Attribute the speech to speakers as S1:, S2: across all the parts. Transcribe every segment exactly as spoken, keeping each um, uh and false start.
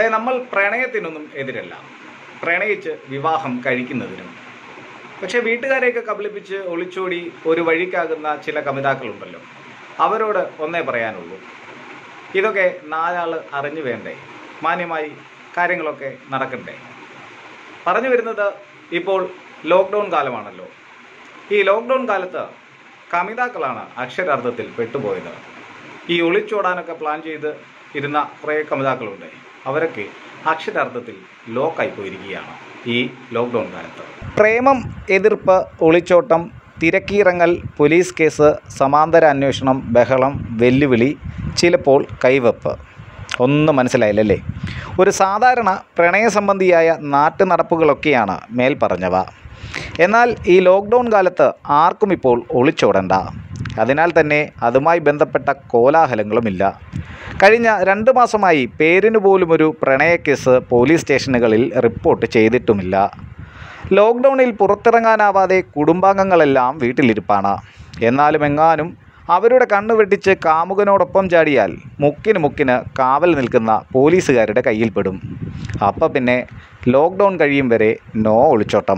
S1: അതായത് നമ്മൾ പ്രണയത്തിനൊന്നും എതിരല്ല, പ്രണയിച്ച് വിവാഹം കഴിക്കുന്നതിനും. പക്ഷേ വീട്ടുകാരെയൊക്കെ കബളിപ്പിച്ച് ഒളിച്ചോടി ഒരു വഴിക്കാകുന്ന ചില കമിതാക്കളുണ്ടല്ലോ, അവരോട് ഒന്നേ പറയാനുള്ളൂ, ഇതൊക്കെ നാലാൾ അറിഞ്ഞു വേണ്ടേ, മാന്യമായി കാര്യങ്ങളൊക്കെ നടക്കണ്ടേ. പറഞ്ഞു വരുന്നത്, ഇപ്പോൾ ലോക്ക്ഡൗൺ കാലമാണല്ലോ. ഈ ലോക്ക്ഡൗൺ കാലത്ത് കമിതാക്കളാണ് അക്ഷരാർത്ഥത്തിൽ പെട്ടുപോയത്. ഈ ഒളിച്ചോടാനൊക്കെ പ്ലാൻ ചെയ്ത് ഇരുന്ന കുറേ കമിതാക്കളുണ്ട്, അവരൊക്കെ അക്ഷരാർത്ഥത്തിൽ ലോക്കായി പോയിരിക്കുകയാണ് ഈ ലോക്ക്ഡൗൺ കാലത്ത്. പ്രേമം, എതിർപ്പ്, ഒളിച്ചോട്ടം, തിരക്കിയിറങ്ങൽ, പോലീസ് കേസ്, സമാന്തര അന്വേഷണം, ബഹളം, വെല്ലുവിളി, ചിലപ്പോൾ കൈവെപ്പ്. ഒന്നും മനസ്സിലായില്ലല്ലേ? ഒരു സാധാരണ പ്രണയ സംബന്ധിയായ നാട്ടു നടപ്പുകളൊക്കെയാണ് മേൽ പറഞ്ഞവ. എന്നാൽ ഈ ലോക്ക്ഡൗൺ കാലത്ത് ആർക്കും ഇപ്പോൾ ഒളിച്ചോടണ്ട. അതിനാൽ തന്നെ അതുമായി ബന്ധപ്പെട്ട കോലാഹലങ്ങളുമില്ല. കഴിഞ്ഞ രണ്ട് മാസമായി പേരിന് പോലും ഒരു പ്രണയക്കേസ് പോലീസ് സ്റ്റേഷനുകളിൽ റിപ്പോർട്ട് ചെയ്തിട്ടുമില്ല. ലോക്ക്ഡൗണിൽ പുറത്തിറങ്ങാനാവാതെ കുടുംബാംഗങ്ങളെല്ലാം വീട്ടിലിരിപ്പാണ്. എന്നാലും എങ്ങാനും അവരുടെ കണ്ണു വെട്ടിച്ച് കാമുകനോടൊപ്പം ചാടിയാൽ മുക്കിന് മുക്കിന് കാവൽ നിൽക്കുന്ന പോലീസുകാരുടെ കയ്യിൽപ്പെടും. അപ്പം പിന്നെ ലോക്ക്ഡൗൺ കഴിയും വരെ നോ ഒളിച്ചോട്ടം.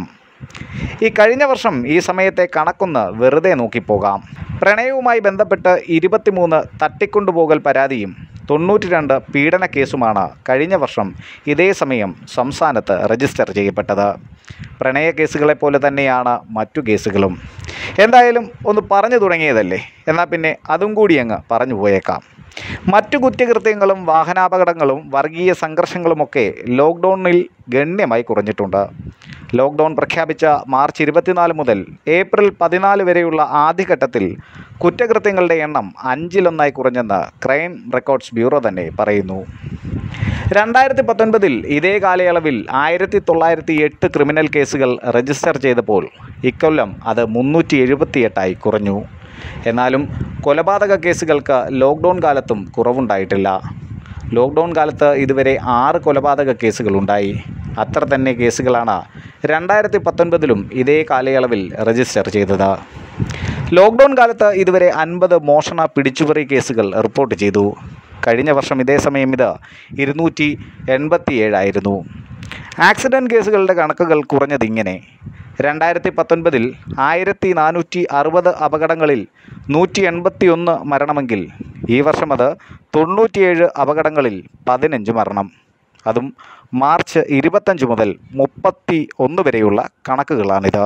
S1: ഈ കഴിഞ്ഞ വർഷം ഈ സമയത്തെ കണക്കൊന്ന് വെറുതെ നോക്കിപ്പോകാം. പ്രണയവുമായി ബന്ധപ്പെട്ട് ഇരുപത്തിമൂന്ന് തട്ടിക്കൊണ്ടുപോകൽ പരാതിയും തൊണ്ണൂറ്റി രണ്ട് പീഡന കേസുമാണ് കഴിഞ്ഞ വർഷം ഇതേ സമയം സംസ്ഥാനത്ത് രജിസ്റ്റർ ചെയ്യപ്പെട്ടത്. പ്രണയ കേസുകളെപ്പോലെ തന്നെയാണ് മറ്റു കേസുകളും. എന്തായാലും ഒന്ന് പറഞ്ഞു തുടങ്ങിയതല്ലേ, എന്നാൽ പിന്നെ അതും കൂടി അങ്ങ് പറഞ്ഞു പോയേക്കാം. മറ്റു കുറ്റകൃത്യങ്ങളും വാഹനാപകടങ്ങളും വർഗീയ സംഘർഷങ്ങളുമൊക്കെ ലോക്ക്ഡൗണിൽ ഗണ്യമായി കുറഞ്ഞിട്ടുണ്ട്. ലോക്ക്ഡൗൺ പ്രഖ്യാപിച്ച മാർച്ച് ഇരുപത്തിനാല് മുതൽ ഏപ്രിൽ പതിനാല് വരെയുള്ള ആദ്യഘട്ടത്തിൽ കുറ്റകൃത്യങ്ങളുടെ എണ്ണം അഞ്ചിലൊന്നായി കുറഞ്ഞെന്ന് ക്രൈം റെക്കോർഡ്സ് ബ്യൂറോ തന്നെ പറയുന്നു. രണ്ടായിരത്തി പത്തൊൻപതിൽ ഇതേ കാലയളവിൽ ആയിരത്തി തൊള്ളായിരത്തി എട്ട് ക്രിമിനൽ കേസുകൾ രജിസ്റ്റർ ചെയ്തപ്പോൾ ഇക്കൊല്ലം അത് മുന്നൂറ്റി എഴുപത്തിയെട്ടായി കുറഞ്ഞു. എന്നാലും കൊലപാതക കേസുകൾക്ക് ലോക്ക്ഡൗൺ കാലത്തും കുറവുണ്ടായിട്ടില്ല. ലോക്ക്ഡൗൺ കാലത്ത് ഇതുവരെ ആറ് കൊലപാതക കേസുകളുണ്ടായി. അത്ര തന്നെ കേസുകളാണ് രണ്ടായിരത്തി പത്തൊൻപതിലും ഇതേ കാലയളവിൽ രജിസ്റ്റർ ചെയ്തത്. ലോക്ക്ഡൗൺ കാലത്ത് ഇതുവരെ അൻപത് മോഷണ പിടിച്ചുപറി കേസുകൾ റിപ്പോർട്ട് ചെയ്തു. കഴിഞ്ഞ വർഷം ഇതേ സമയം ഇത് ഇരുന്നൂറ്റി എൺപത്തി ഏഴായിരുന്നു. ആക്സിഡൻറ്റ് കേസുകളുടെ കണക്കുകൾ കുറഞ്ഞതിങ്ങനെ: രണ്ടായിരത്തി പത്തൊൻപതിൽ ആയിരത്തി നാനൂറ്റി അറുപത് അപകടങ്ങളിൽ നൂറ്റി എൺപത്തി ഒന്ന് മരണമെങ്കിൽ ഈ വർഷം അത് തൊണ്ണൂറ്റിയേഴ് അപകടങ്ങളിൽ പതിനഞ്ച് മരണം. അതും മാർച്ച് ഇരുപത്തഞ്ച് മുതൽ മുപ്പത്തി ഒന്ന് വരെയുള്ള കണക്കുകളാണിത്.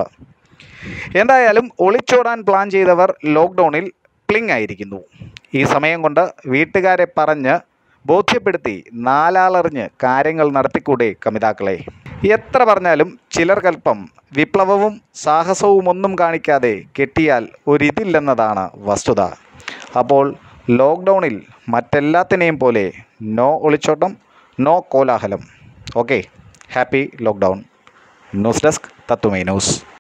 S1: എന്തായാലും ഒളിച്ചോടാൻ പ്ലാൻ ചെയ്തവർ ലോക്ക്ഡൗണിൽ പ്ലിങ് ആയിരിക്കുന്നു. ഈ സമയം കൊണ്ട് വീട്ടുകാരെ പറഞ്ഞ് ബോധ്യപ്പെടുത്തി നാലാളറിഞ്ഞ് കാര്യങ്ങൾ നടത്തിക്കൂടെ കമിതാക്കളെ? എത്ര പറഞ്ഞാലും ചിലർക്കൽപ്പം വിപ്ലവവും സാഹസവും ഒന്നും കാണിക്കാതെ കെട്ടിയാൽ ഒരിതില്ലെന്നതാണ് വസ്തുത. അപ്പോൾ ലോക്ക്ഡൗണിൽ മറ്റെല്ലാത്തിനെയും പോലെ നോ ഒളിച്ചോട്ടം, നോ കോലാഹലം. Okay, happy lockdown. News desk തത്തുമൈ ന്യൂസ്.